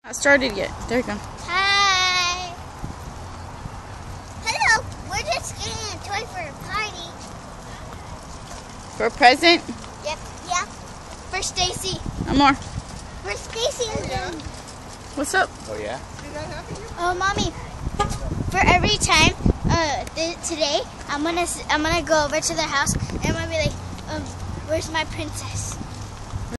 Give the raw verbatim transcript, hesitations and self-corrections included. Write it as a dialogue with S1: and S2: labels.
S1: Not started yet. There you go.
S2: Hi. Hello. We're just getting a toy for a party.
S1: For a present?
S2: Yep. Yeah. For Stacy.
S1: No more.
S2: For Stacy and
S3: yeah.
S2: them.
S1: What's up?
S3: Oh yeah? Did that happen?
S2: Oh, mommy. For every time uh, th today, I'm gonna I'm gonna go over to their house and I'm gonna be like, um, where's my princess?